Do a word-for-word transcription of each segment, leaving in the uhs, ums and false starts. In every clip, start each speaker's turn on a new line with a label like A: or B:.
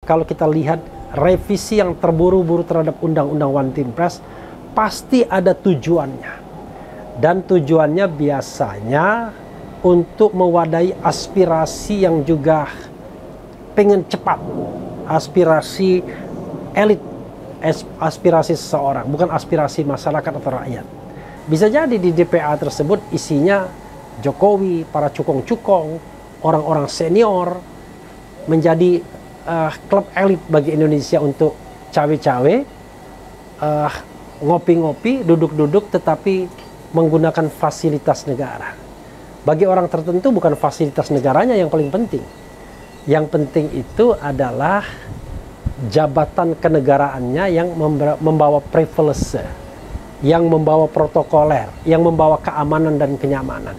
A: kalau kita lihat revisi yang terburu-buru terhadap Undang-Undang One Team Press, pasti ada tujuannya. Dan tujuannya biasanya untuk mewadahi aspirasi yang juga pengen cepat. Aspirasi elit, aspirasi seseorang, bukan aspirasi masyarakat atau rakyat. Bisa jadi di D P A tersebut isinya Jokowi, para cukong-cukong, orang-orang senior, menjadi uh, klub elit bagi Indonesia untuk cawe-cawe, uh, ngopi-ngopi, duduk-duduk, tetapi menggunakan fasilitas negara. Bagi orang tertentu bukan fasilitas negaranya yang paling penting. Yang penting itu adalah jabatan kenegaraannya yang membawa privilege, yang membawa protokoler, yang membawa keamanan dan kenyamanan.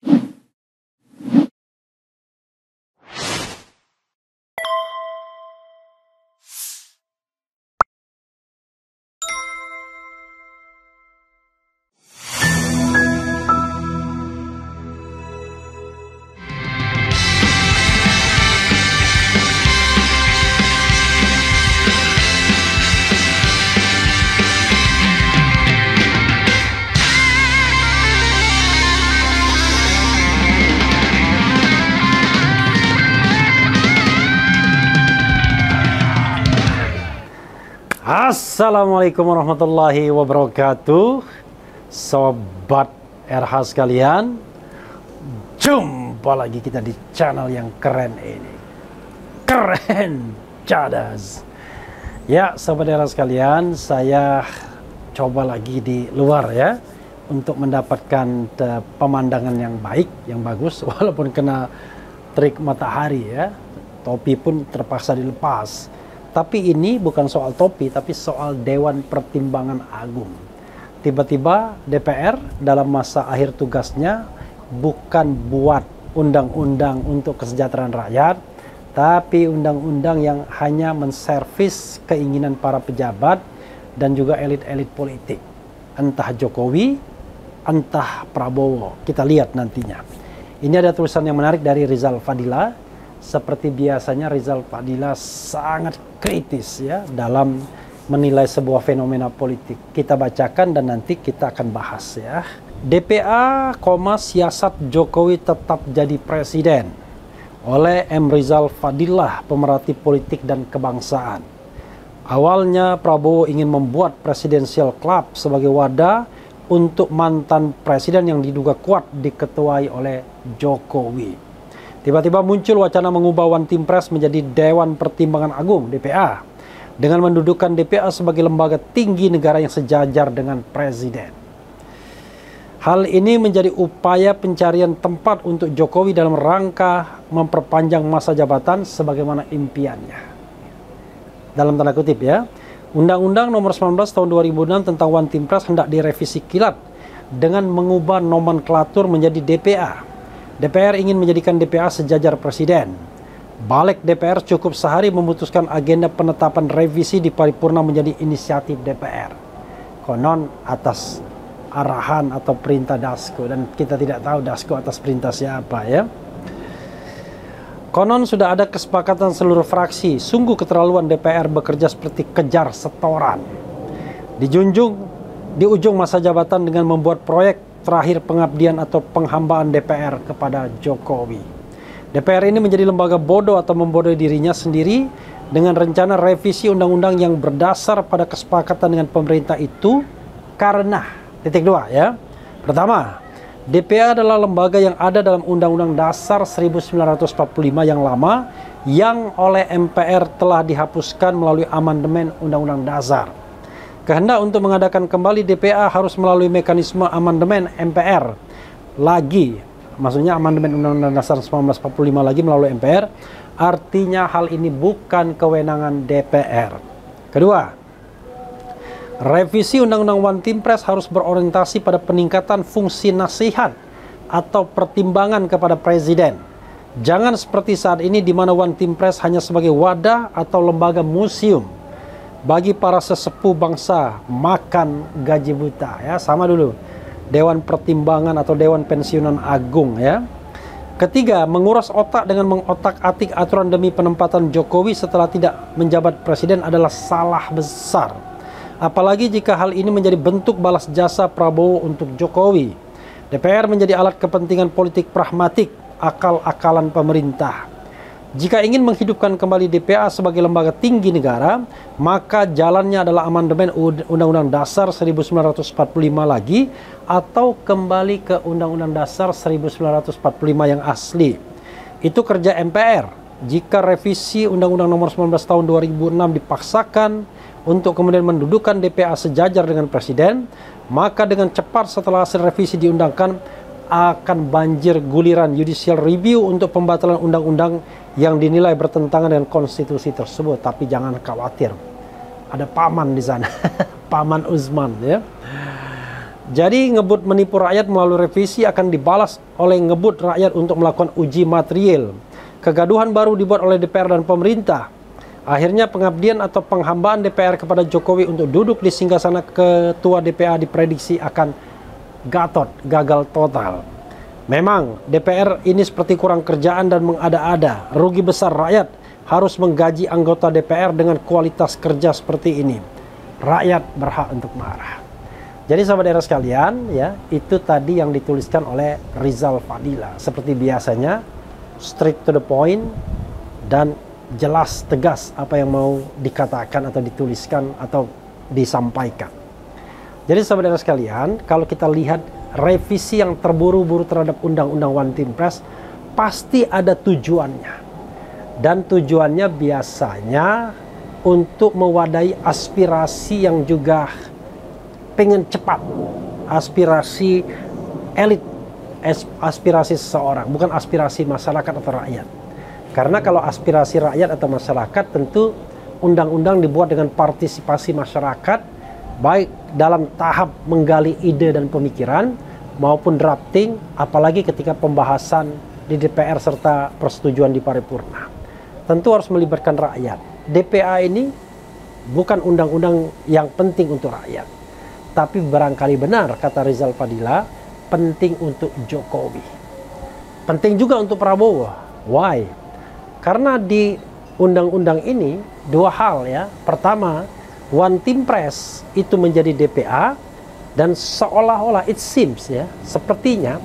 A: Assalamualaikum warahmatullahi wabarakatuh, sobat R H sekalian. Jumpa lagi kita di channel yang keren ini, keren cadas. Ya, sobat R H sekalian, saya coba lagi di luar ya, untuk mendapatkan uh, pemandangan yang baik, yang bagus, walaupun kena terik matahari ya. Topi pun terpaksa dilepas. Tapi ini bukan soal topi, tapi soal Dewan Pertimbangan Agung. Tiba-tiba D P R dalam masa akhir tugasnya bukan buat undang-undang untuk kesejahteraan rakyat, tapi undang-undang yang hanya menservis keinginan para pejabat dan juga elit-elit politik. Entah Jokowi, entah Prabowo. Kita lihat nantinya. Ini ada tulisan yang menarik dari Rizal Fadila. Seperti biasanya Rizal Fadila sangat kritis ya dalam menilai sebuah fenomena politik. Kita bacakan dan nanti kita akan bahas ya. D P A, siasat Jokowi tetap jadi presiden oleh M. Rizal Fadilah, pemerhati politik dan kebangsaan. Awalnya Prabowo ingin membuat Presidential Club sebagai wadah untuk mantan presiden yang diduga kuat diketuai oleh Jokowi. Tiba-tiba muncul wacana mengubah One Team Press menjadi Dewan Pertimbangan Agung D P A dengan mendudukan D P A sebagai lembaga tinggi negara yang sejajar dengan presiden. Hal ini menjadi upaya pencarian tempat untuk Jokowi dalam rangka memperpanjang masa jabatan sebagaimana impiannya. Dalam tanda kutip ya, Undang-Undang Nomor sembilan belas Tahun dua ribu enam tentang One Team Press hendak direvisi kilat dengan mengubah nomenklatur menjadi D P A. D P R ingin menjadikan D P A sejajar presiden. Balik D P R cukup sehari memutuskan agenda penetapan revisi di paripurna menjadi inisiatif D P R. Konon atas arahan atau perintah Dasko, dan kita tidak tahu Dasko atas perintah siapa ya. Konon sudah ada kesepakatan seluruh fraksi. Sungguh keterlaluan D P R bekerja seperti kejar setoran. Dijunjung di ujung masa jabatan dengan membuat proyek terakhir pengabdian atau penghambaan D P R kepada Jokowi. D P R ini menjadi lembaga bodoh atau membodohi dirinya sendiri dengan rencana revisi undang-undang yang berdasar pada kesepakatan dengan pemerintah itu karena titik dua ya. Pertama, D P A adalah lembaga yang ada dalam Undang-Undang Dasar seribu sembilan ratus empat puluh lima yang lama yang oleh M P R telah dihapuskan melalui amandemen Undang-Undang Dasar. Kehendak untuk mengadakan kembali D P A harus melalui mekanisme amandemen M P R lagi, maksudnya amandemen Undang-Undang Dasar seribu sembilan ratus empat puluh lima lagi melalui M P R. Artinya hal ini bukan kewenangan D P R. Kedua, revisi Undang-Undang One Team Press harus berorientasi pada peningkatan fungsi nasihat atau pertimbangan kepada presiden. Jangan seperti saat ini di mana One Team Press hanya sebagai wadah atau lembaga museum bagi para sesepuh bangsa makan gaji buta ya. Sama dulu Dewan Pertimbangan atau Dewan Pensiunan Agung ya. Ketiga, menguras otak dengan mengotak-atik aturan demi penempatan Jokowi setelah tidak menjabat presiden adalah salah besar. Apalagi jika hal ini menjadi bentuk balas jasa Prabowo untuk Jokowi. D P R menjadi alat kepentingan politik pragmatik, akal-akalan pemerintah. Jika ingin menghidupkan kembali D P A sebagai lembaga tinggi negara, maka jalannya adalah amandemen Undang-Undang Dasar seribu sembilan ratus empat puluh lima lagi, atau kembali ke Undang-Undang Dasar seribu sembilan ratus empat puluh lima yang asli. Itu kerja M P R. Jika revisi Undang-Undang Nomor sembilan belas Tahun dua ribu enam dipaksakan untuk kemudian mendudukan D P A sejajar dengan Presiden, maka dengan cepat setelah hasil revisi diundangkan, akan banjir guliran judicial review untuk pembatalan undang-undang yang dinilai bertentangan dengan konstitusi tersebut. Tapi jangan khawatir, ada paman di sana, Paman Usman ya. Jadi ngebut menipu rakyat melalui revisi akan dibalas oleh ngebut rakyat untuk melakukan uji material. Kegaduhan baru dibuat oleh D P R dan pemerintah. Akhirnya pengabdian atau penghambaan D P R kepada Jokowi untuk duduk di singgasana ketua D P A diprediksi akan gatot, gagal total. Memang D P R ini seperti kurang kerjaan dan mengada-ada. Rugi besar rakyat harus menggaji anggota D P R dengan kualitas kerja seperti ini. Rakyat berhak untuk marah. Jadi sahabat daerah sekalian, ya, itu tadi yang dituliskan oleh Rizal Fadila. Seperti biasanya, straight to the point dan jelas tegas apa yang mau dikatakan atau dituliskan atau disampaikan. Jadi sahabat daerah sekalian, kalau kita lihat revisi yang terburu-buru terhadap Undang-Undang One Team Press, pasti ada tujuannya. Dan tujuannya biasanya untuk mewadahi aspirasi yang juga pengen cepat. Aspirasi elit, aspirasi seseorang, bukan aspirasi masyarakat atau rakyat. Karena kalau aspirasi rakyat atau masyarakat, tentu undang-undang dibuat dengan partisipasi masyarakat, baik dalam tahap menggali ide dan pemikiran maupun drafting, apalagi ketika pembahasan di D P R serta persetujuan di paripurna. Tentu harus melibatkan rakyat. D P A ini bukan undang-undang yang penting untuk rakyat, tapi barangkali benar kata Rizal Fadila, penting untuk Jokowi. Penting juga untuk Prabowo. Why? Karena di undang-undang ini dua hal ya. Pertama, One Team Press itu menjadi D P A dan seolah-olah it seems ya, sepertinya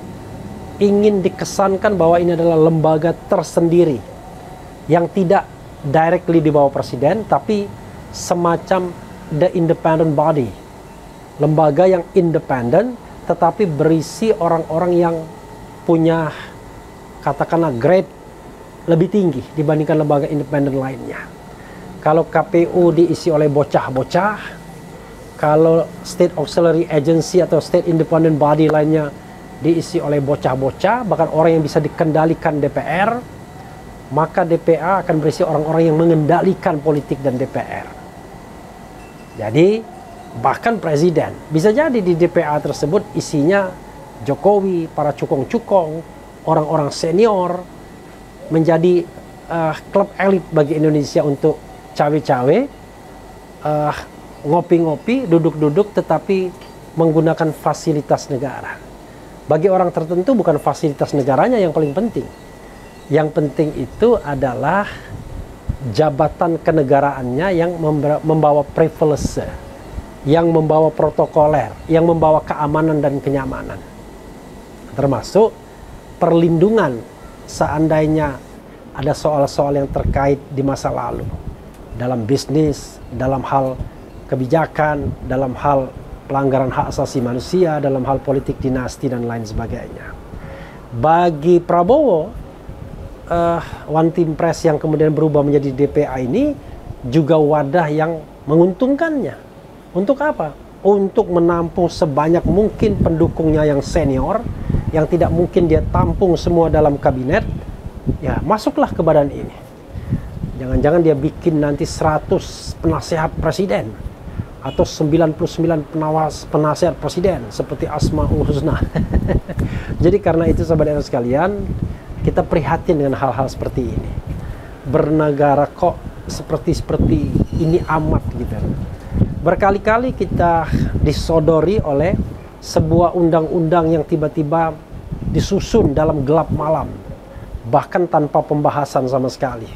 A: ingin dikesankan bahwa ini adalah lembaga tersendiri yang tidak directly di bawah presiden, tapi semacam the independent body, lembaga yang independen tetapi berisi orang-orang yang punya katakanlah grade lebih tinggi dibandingkan lembaga independen lainnya. Kalau K P U diisi oleh bocah-bocah, kalau State Auxiliary Agency atau State Independent Body lainnya diisi oleh bocah-bocah, bahkan orang yang bisa dikendalikan D P R, maka D P A akan berisi orang-orang yang mengendalikan politik dan D P R. Jadi, bahkan presiden. Bisa jadi di D P A tersebut isinya Jokowi, para cukong-cukong, orang-orang senior, menjadi uh, klub elit bagi Indonesia untuk cawe-cawe, uh, ngopi-ngopi, duduk-duduk, tetapi menggunakan fasilitas negara. Bagi orang tertentu bukan fasilitas negaranya yang paling penting. Yang penting itu adalah jabatan kenegaraannya yang membawa privilege, yang membawa protokoler, yang membawa keamanan dan kenyamanan. Termasuk perlindungan seandainya ada soal-soal yang terkait di masa lalu. Dalam bisnis, dalam hal kebijakan, dalam hal pelanggaran hak asasi manusia, dalam hal politik dinasti dan lain sebagainya. Bagi Prabowo, uh, One Team Press yang kemudian berubah menjadi D P A ini juga wadah yang menguntungkannya. Untuk apa? Untuk menampung sebanyak mungkin pendukungnya yang senior, yang tidak mungkin dia tampung semua dalam kabinet. Ya, masuklah ke badan ini. Jangan-jangan dia bikin nanti seratus penasehat presiden atau sembilan puluh sembilan penawas penasehat presiden seperti Asmaul Husna. Jadi karena itu sahabat daerah sekalian, kita prihatin dengan hal-hal seperti ini. Bernegara kok seperti-seperti ini amat gitu. Berkali-kali kita disodori oleh sebuah undang-undang yang tiba-tiba disusun dalam gelap malam. bahkan tanpa pembahasan sama sekali.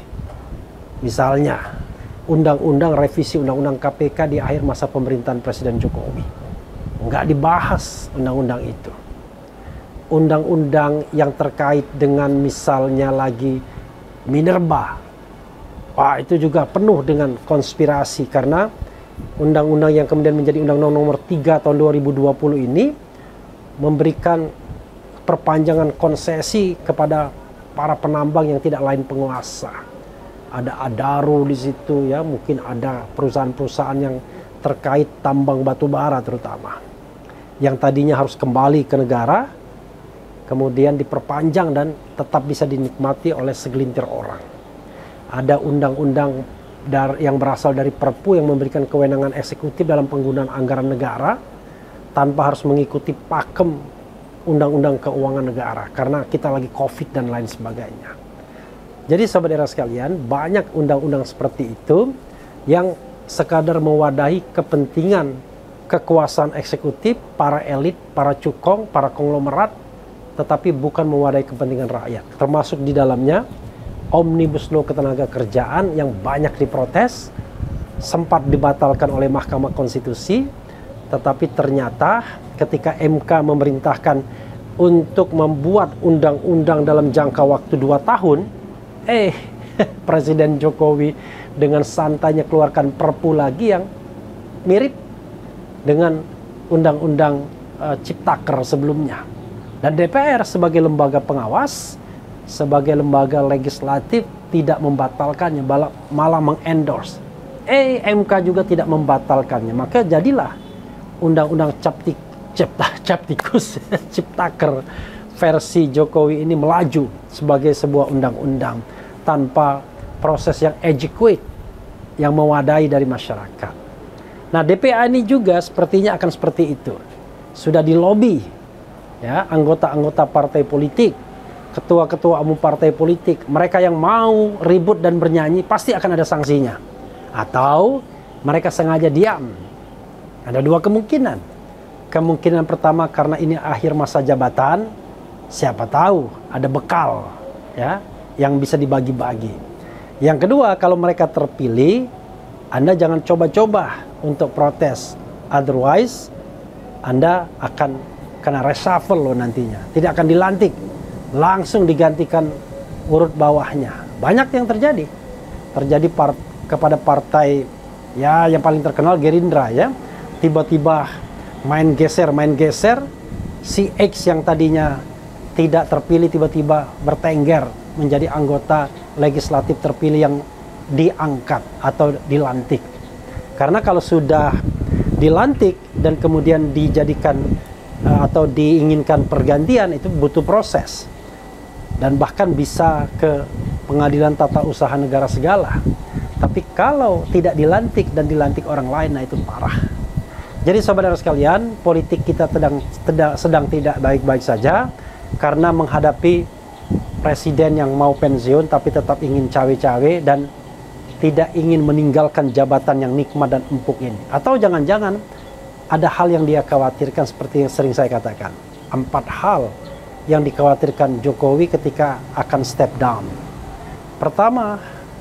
A: Misalnya, undang-undang revisi undang-undang K P K di akhir masa pemerintahan Presiden Jokowi. Nggak dibahas undang-undang itu. Undang-undang yang terkait dengan misalnya lagi minerba. Wah, itu juga penuh dengan konspirasi karena undang-undang yang kemudian menjadi undang-undang nomor tiga tahun dua ribu dua puluh ini memberikan perpanjangan konsesi kepada para penambang yang tidak lain penguasa. Ada Adaro di situ ya, mungkin ada perusahaan-perusahaan yang terkait tambang batu bara terutama. Yang tadinya harus kembali ke negara, kemudian diperpanjang dan tetap bisa dinikmati oleh segelintir orang. Ada undang-undang yang berasal dari Perpu yang memberikan kewenangan eksekutif dalam penggunaan anggaran negara tanpa harus mengikuti pakem undang-undang keuangan negara karena kita lagi COVID dan lain sebagainya. Jadi sahabat era sekalian, banyak undang-undang seperti itu yang sekadar mewadahi kepentingan kekuasaan eksekutif, para elit, para cukong, para konglomerat, tetapi bukan mewadahi kepentingan rakyat. Termasuk di dalamnya Omnibus Law ketenaga kerjaan yang banyak diprotes, sempat dibatalkan oleh Mahkamah Konstitusi, tetapi ternyata ketika M K memerintahkan untuk membuat undang-undang dalam jangka waktu dua tahun, eh Presiden Jokowi dengan santainya keluarkan Perpu lagi yang mirip dengan undang-undang uh, Ciptaker sebelumnya. Dan D P R sebagai lembaga pengawas, sebagai lembaga legislatif tidak membatalkannya, malah mengendorse. Eh M K juga tidak membatalkannya, maka jadilah undang-undang Captik, Cipta, Captikus, Ciptaker versi Jokowi ini melaju sebagai sebuah undang-undang tanpa proses yang adequate, yang mewadai dari masyarakat. Nah, D P A ini juga sepertinya akan seperti itu. Sudah dilobi ya, anggota-anggota partai politik, ketua-ketua umum partai politik, mereka yang mau ribut dan bernyanyi pasti akan ada sanksinya. Atau mereka sengaja diam. Ada dua kemungkinan. Kemungkinan pertama karena ini akhir masa jabatan, siapa tahu ada bekal ya yang bisa dibagi-bagi. Yang kedua, kalau mereka terpilih, Anda jangan coba-coba untuk protes. Otherwise, Anda akan kena reshuffle loh nantinya. Tidak akan dilantik. Langsung digantikan urut bawahnya. Banyak yang terjadi. Terjadi part, kepada partai ya yang paling terkenal Gerindra ya. Tiba-tiba main geser, main geser. Si X yang tadinya tidak terpilih tiba-tiba bertengger menjadi anggota legislatif terpilih yang diangkat atau dilantik. Karena kalau sudah dilantik dan kemudian dijadikan uh, atau diinginkan pergantian, itu butuh proses. Dan bahkan bisa ke pengadilan tata usaha negara segala. Tapi kalau tidak dilantik dan dilantik orang lain, nah itu parah. Jadi saudara sekalian, politik kita sedang, sedang, sedang tidak baik-baik saja karena menghadapi presiden yang mau pensiun tapi tetap ingin cawe-cawe dan tidak ingin meninggalkan jabatan yang nikmat dan empuk ini. Atau jangan-jangan ada hal yang dia khawatirkan seperti yang sering saya katakan. Empat hal yang dikhawatirkan Jokowi ketika akan step down. Pertama,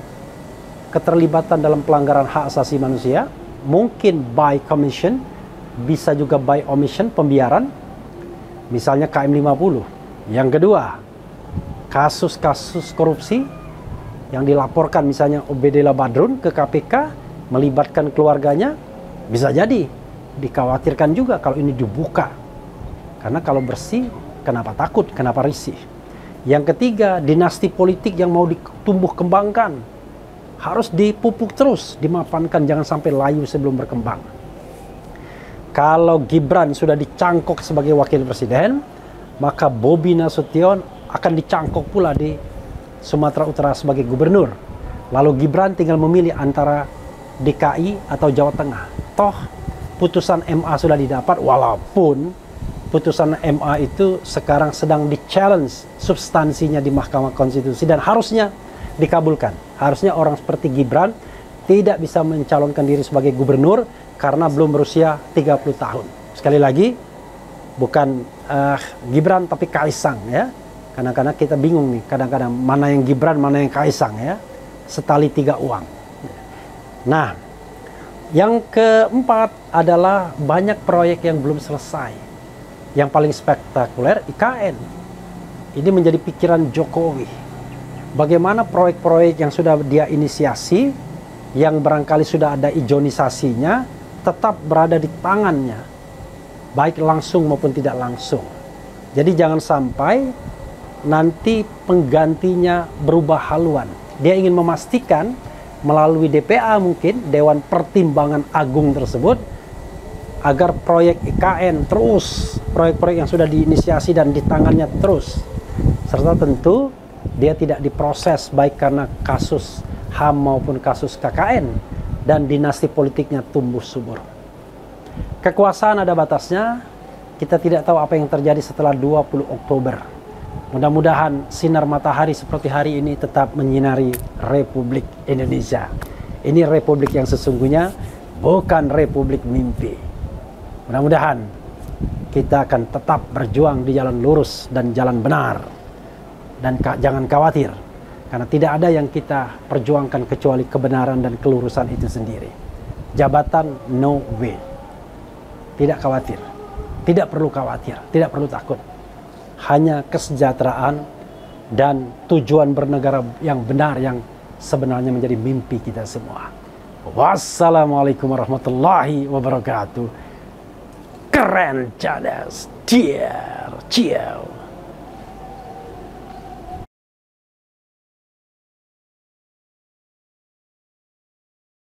A: keterlibatan dalam pelanggaran hak asasi manusia, mungkin by commission, bisa juga by omission, pembiaran, misalnya K M lima puluh. Yang kedua, kasus-kasus korupsi yang dilaporkan misalnya Obedillah Badrun ke K P K, melibatkan keluarganya, bisa jadi dikhawatirkan juga kalau ini dibuka. Karena kalau bersih, kenapa takut, kenapa risih. Yang ketiga, dinasti politik yang mau ditumbuh kembangkan harus dipupuk terus, dimapankan, jangan sampai layu sebelum berkembang. Kalau Gibran sudah dicangkok sebagai wakil presiden, maka Bobi Nasution akan dicangkok pula di Sumatera Utara sebagai gubernur. Lalu Gibran tinggal memilih antara D K I atau Jawa Tengah. Toh putusan M A sudah didapat, walaupun putusan M A itu sekarang sedang di-challenge substansinya di Mahkamah Konstitusi dan harusnya dikabulkan. Harusnya orang seperti Gibran tidak bisa mencalonkan diri sebagai gubernur karena belum berusia tiga puluh tahun. Sekali lagi, bukan uh, Gibran tapi Kaisang ya. Kadang-kadang kita bingung nih, kadang-kadang mana yang Gibran, mana yang Kaisang ya. Setali tiga uang. Nah, yang keempat adalah banyak proyek yang belum selesai. Yang paling spektakuler I K N. Ini menjadi pikiran Jokowi. Bagaimana proyek-proyek yang sudah dia inisiasi, yang barangkali sudah ada ijonisasinya, tetap berada di tangannya. Baik langsung maupun tidak langsung. Jadi jangan sampai nanti penggantinya berubah haluan. Dia ingin memastikan melalui D P A mungkin, Dewan Pertimbangan Agung tersebut, agar proyek I K N terus, proyek-proyek yang sudah diinisiasi dan di tangannya terus. Serta tentu dia tidak diproses baik karena kasus H A M maupun kasus K K N dan dinasti politiknya tumbuh subur. Kekuasaan ada batasnya, kita tidak tahu apa yang terjadi setelah dua puluh Oktober. Mudah-mudahan sinar matahari seperti hari ini tetap menyinari Republik Indonesia. Ini republik yang sesungguhnya, bukan republik mimpi. Mudah-mudahan kita akan tetap berjuang di jalan lurus dan jalan benar. Dan jangan khawatir, karena tidak ada yang kita perjuangkan kecuali kebenaran dan kelurusan itu sendiri. Jabatan no way. Tidak khawatir, tidak perlu khawatir, tidak perlu takut. Hanya kesejahteraan dan tujuan bernegara yang benar yang sebenarnya menjadi mimpi kita semua. Wassalamualaikum warahmatullahi wabarakatuh. Keren cadas, ciao, ciao.